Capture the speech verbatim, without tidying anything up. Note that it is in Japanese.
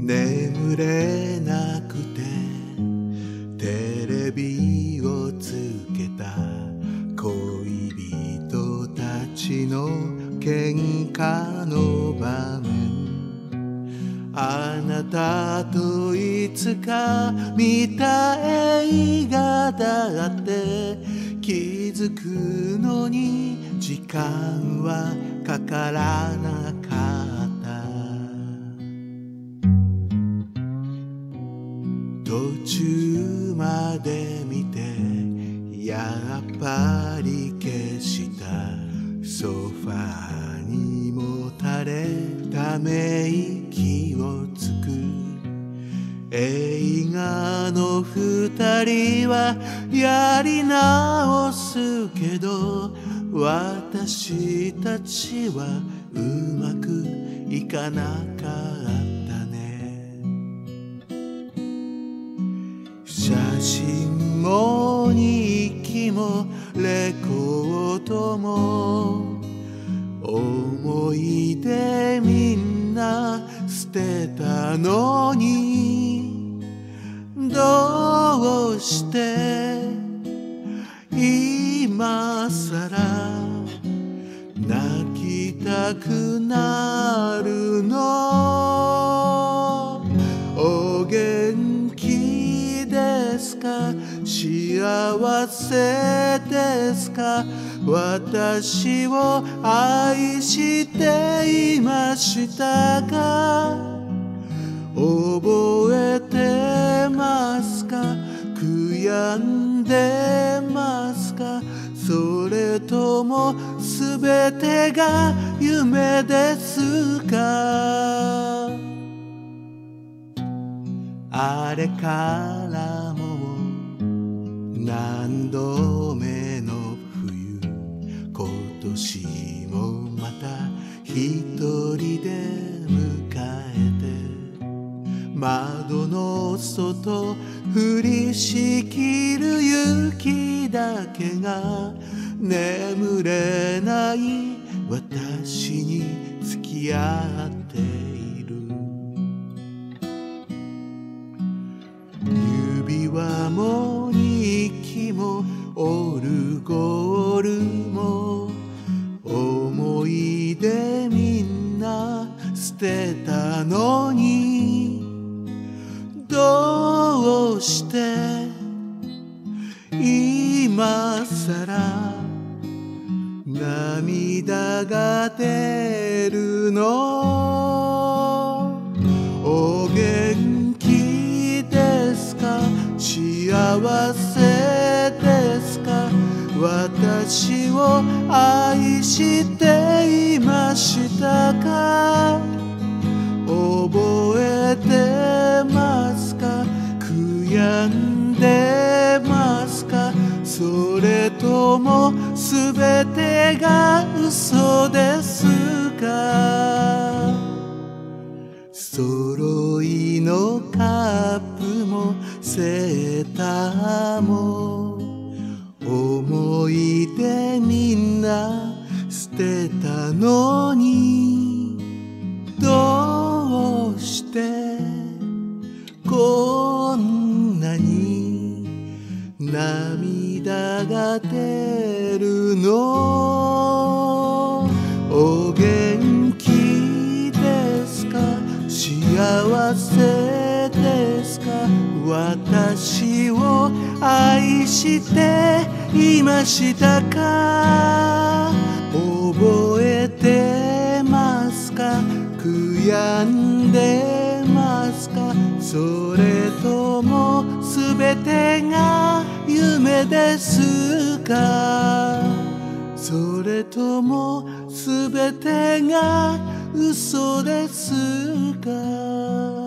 眠れなくてテレビをつけた恋人たちの喧嘩の場面、あなたといつか見た映画だって気づくのに時間はかからなかった途中まで見てやっぱり消したソファーにもたれため息をつく映画の二人はやり直すけど私たちはうまくいかなかったね。写真も日記もレコードも思い出みんな捨てたのにどうして今さら泣きたくなるの。お元気ですか、幸せですか、私を愛していましたか、覚えてますか、悔やんでますか、それともすべてが夢ですか。あれからもう何度目の冬、今年もまた一人で迎えて窓の外降りしきる雪だけが眠れない私に付き合っている。指輪も日記もオルゴールも思い出みんな捨てたのにどうして今さら涙が出るの。お元気ですか、幸せですか、私を愛していましたか、覚えてますか、悔やんでますか、それともすべてが嘘ですか。揃いのカップもセーターも思い出みんな捨てたのにどうしてこんなに涙が出るの。お元気ですか、幸せですか、私を愛していましたか、覚えてますか、悔やんでますか、それともすべてが夢ですか、それともすべてが嘘ですか。